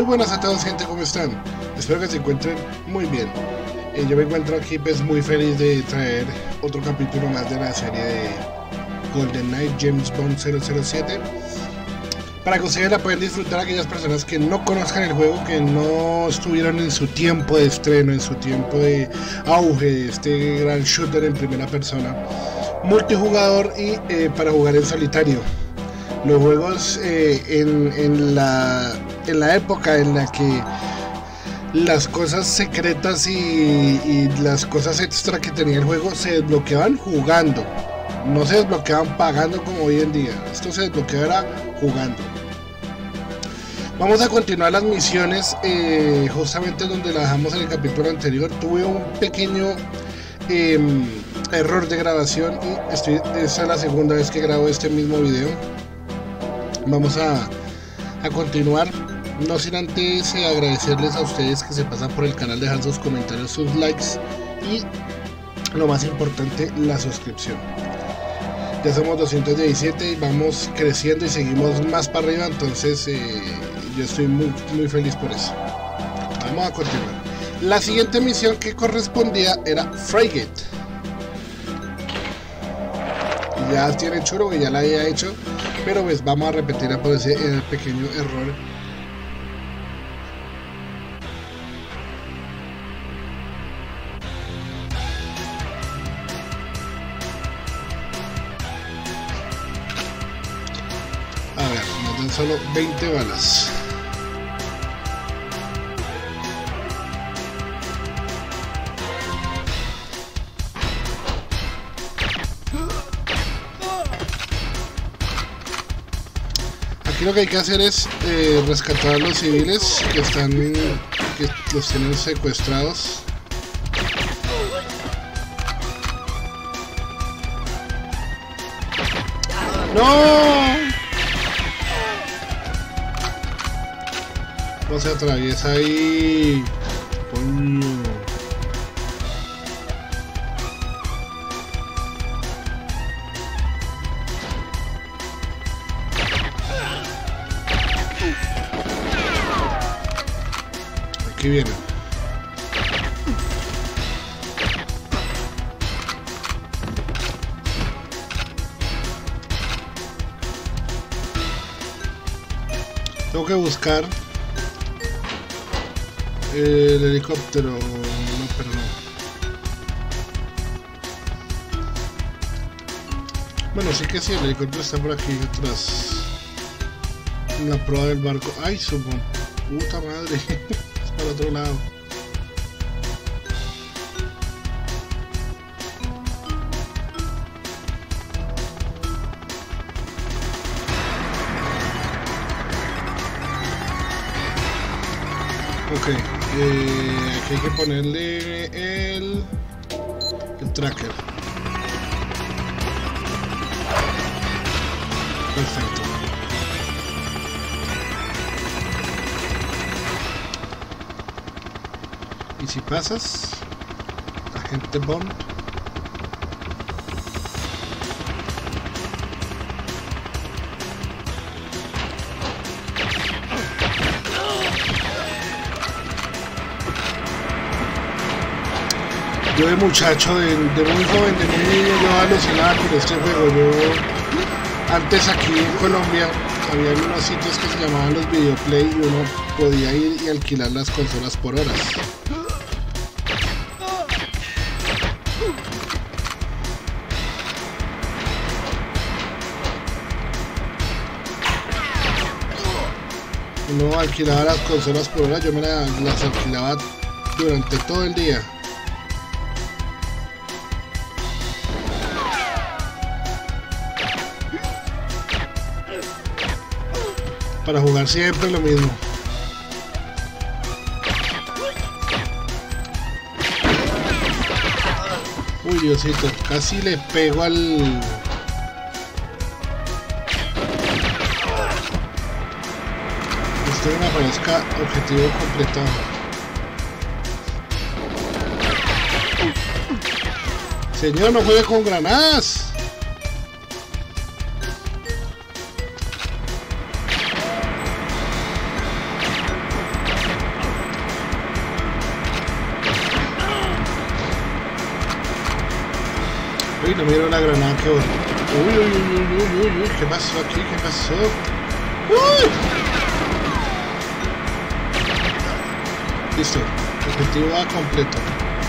buenas a todos, gente, ¿cómo están? Espero que se encuentren muy bien. Yo me encuentro aquí pues muy feliz de traer otro capítulo más de la serie de GoldenEye James Bond 007, para que ustedes la puedan disfrutar, aquellas personas que no conozcan el juego, que no estuvieron en su tiempo de estreno, en su tiempo de auge de este gran shooter en primera persona, multijugador y para jugar en solitario. Los juegos en la época en la que las cosas secretas y las cosas extra que tenía el juego se desbloqueaban jugando, no se desbloqueaban pagando como hoy en día. Esto se desbloqueaba jugando. Vamos a continuar las misiones justamente donde la dejamos en el capítulo anterior. Tuve un pequeño error de grabación y esta es la segunda vez que grabo este mismo video. Vamos a continuar, no sin antes agradecerles a ustedes que se pasan por el canal, dejar sus comentarios, sus likes y lo más importante, la suscripción. Ya somos 217 y vamos creciendo y seguimos más para arriba, entonces yo estoy muy feliz por eso. Vamos a continuar. La siguiente misión que correspondía era Frigate. Ya tiene churo que ya la había hecho, pero pues vamos a repetir por ese pequeño error. A ver, nos dan solo 20 balas. Aquí lo que hay que hacer es rescatar a los civiles que los tienen secuestrados. ¡No! No se atraviesa ahí. Coño. Aquí viene. Tengo que buscar el helicóptero. No, pero no. Bueno, sí que sí, el helicóptero está por aquí atrás. En la proa del barco. ¡Ay, su puta madre! Al otro lado. Ok, aquí hay que ponerle el tracker. Perfecto. Y si pasas, agente Bond. Yo de muchacho, de muy joven, de muy niño, yo alucinaba con este juego. Yo antes aquí en Colombia había unos sitios que se llamaban los Videoplay y uno podía ir y alquilar las consolas por horas. Uno alquilaba las consolas por hora, yo me las alquilaba durante todo el día. Para jugar siempre lo mismo. Uy, Diosito, casi le pego al... Esto me aparezca objetivo completado. Señor, no juegue con granadas. Uy, no me dieron la granada que botó. Uy, uy, uy, uy, uy, uy, ¿qué pasó aquí? ¿Qué pasó? ¡Uy! Listo, objetivo A completo.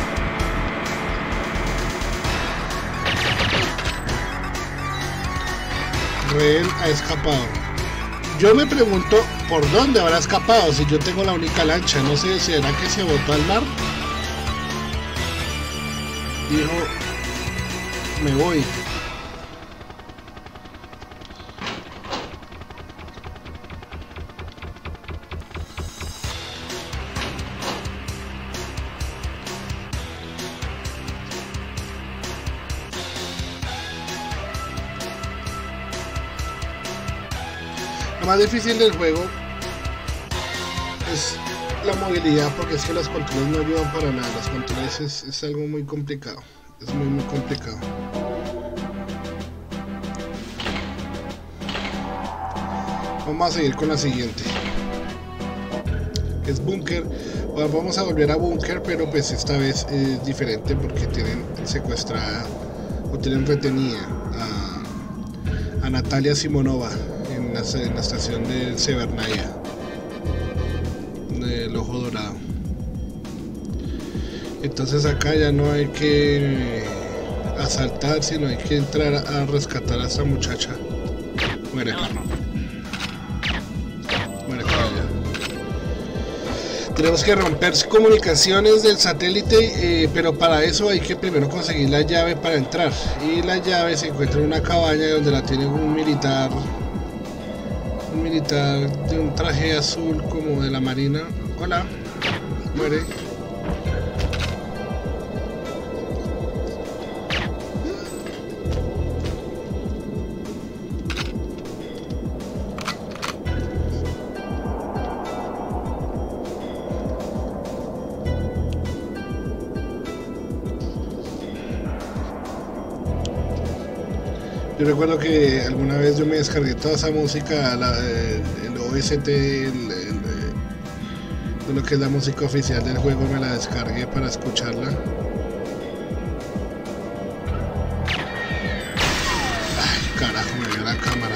Rehén ha escapado. Yo me pregunto por dónde habrá escapado si yo tengo la única lancha. No sé, ¿será que se botó al mar? Dijo, me voy. Lo más difícil del juego es la movilidad, porque es que los controles no ayudan para nada. Los controles es algo muy complicado. Es muy complicado. Vamos a seguir con la siguiente. Es Búnker. Bueno, vamos a volver a Búnker, pero pues esta vez es diferente porque tienen secuestrada o tienen retenida a Natalia Simonova en la estación de Severnaya, del Ojo Dorado. Entonces acá ya no hay que asaltar, sino hay que entrar a rescatar a esta muchacha. Muere acá. Muere acá ya. Tenemos que romper comunicaciones del satélite, pero para eso hay que primero conseguir la llave para entrar. Y la llave se encuentra en una cabaña donde la tiene un militar de un traje azul como de la marina. Hola. Muere. Yo recuerdo que alguna vez yo me descargué toda esa música, el OST, de lo que es la música oficial del juego, me la descargué para escucharla. Ay, carajo, me dio la cámara.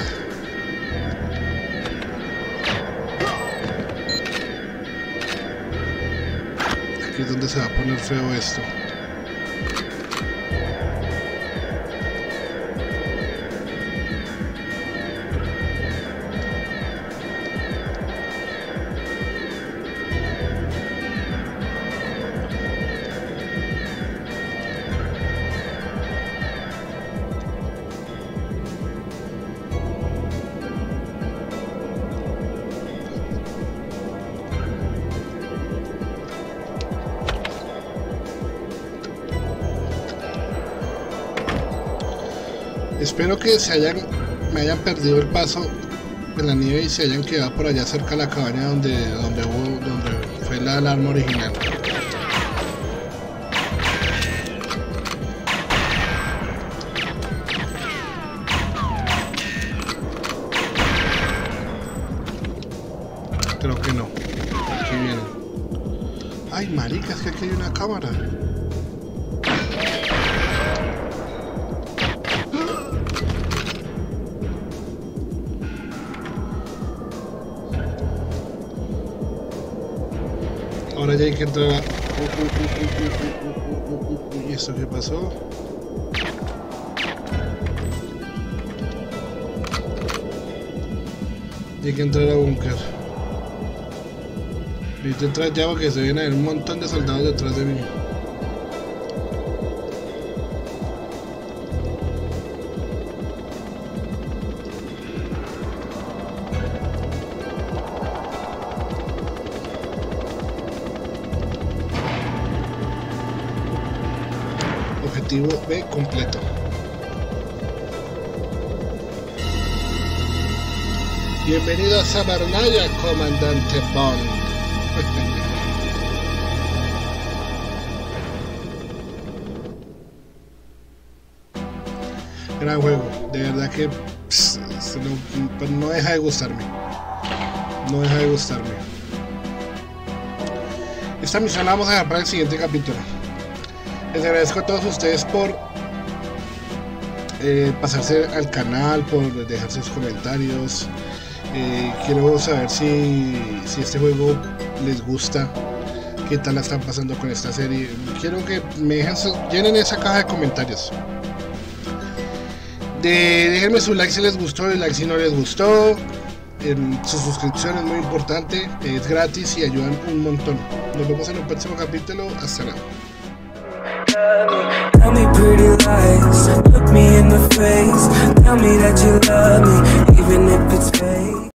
Aquí es donde se va a poner feo esto. Espero que me hayan perdido el paso en la nieve y se hayan quedado por allá cerca de la cabaña donde fue la alarma original. Creo que no. Aquí vienen. Ay, marica, es que aquí hay una cámara. Ahora ya hay que entrar a... ¿Y esto qué pasó? Y hay que entrar a búnker. Necesito entrar ya porque se vienen a ver un montón de soldados detrás de mí. Objetivo B completo. Bienvenido a Severnaya, comandante Bond. Gran juego, de verdad que no deja de gustarme. No deja de gustarme. Esta misión la vamos a dejar para el siguiente capítulo. Les agradezco a todos ustedes por pasarse al canal, por dejar sus comentarios. Quiero saber si este juego les gusta, qué tal la están pasando con esta serie. Quiero que me llenen esa caja de comentarios. Déjenme su like si les gustó y like si no les gustó. Su suscripción es muy importante, es gratis y ayudan un montón. Nos vemos en el próximo capítulo. Hasta luego. Tell me pretty lies, look me in the face, tell me that you love me, even if it's fake.